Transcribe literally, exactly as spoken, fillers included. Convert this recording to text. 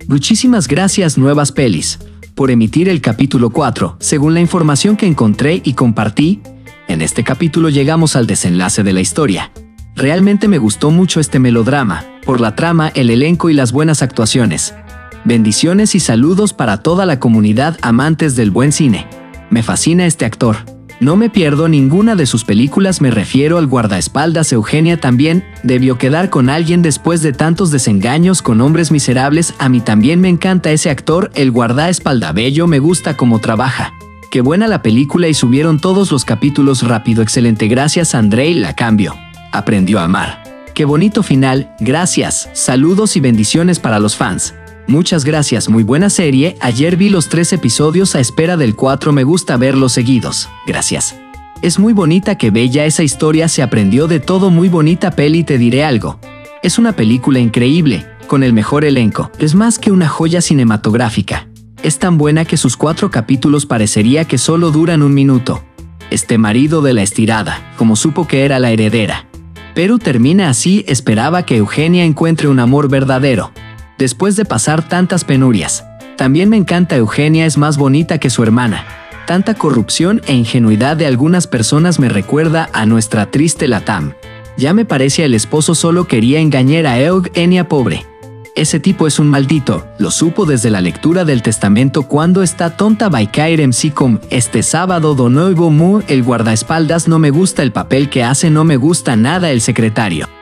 Muchísimas gracias Nuevas Pelis por emitir el capítulo cuatro. Según la información que encontré y compartí, en este capítulo llegamos al desenlace de la historia. Realmente me gustó mucho este melodrama, por la trama, el elenco y las buenas actuaciones. Bendiciones y saludos para toda la comunidad amantes del buen cine. Me fascina este actor. No me pierdo ninguna de sus películas, me refiero al guardaespaldas. Eugenia también debió quedar con alguien después de tantos desengaños con hombres miserables. A mí también me encanta ese actor, el guardaespaldas bello, me gusta cómo trabaja. Qué buena la película y subieron todos los capítulos rápido, excelente, gracias Andrei, la cambio. Aprendió a amar. Qué bonito final, gracias, saludos y bendiciones para los fans. Muchas gracias, muy buena serie, ayer vi los tres episodios a espera del cuatro, me gusta verlos seguidos, gracias. Es muy bonita, qué bella esa historia, se aprendió de todo, muy bonita peli, te diré algo. Es una película increíble, con el mejor elenco, es más que una joya cinematográfica. Es tan buena que sus cuatro capítulos parecería que solo duran un minuto. Este marido de la estirada, como supo que era la heredera. Pero termina así, esperaba que Eugenia encuentre un amor verdadero. Después de pasar tantas penurias. También me encanta Eugenia, es más bonita que su hermana. Tanta corrupción e ingenuidad de algunas personas me recuerda a nuestra triste Latam. Ya me parece el esposo solo quería engañar a Eugenia, pobre. Ese tipo es un maldito, lo supo desde la lectura del testamento cuando está tonta by caer M C com. Este sábado Donovo Mu, el guardaespaldas, no me gusta el papel que hace, no me gusta nada el secretario.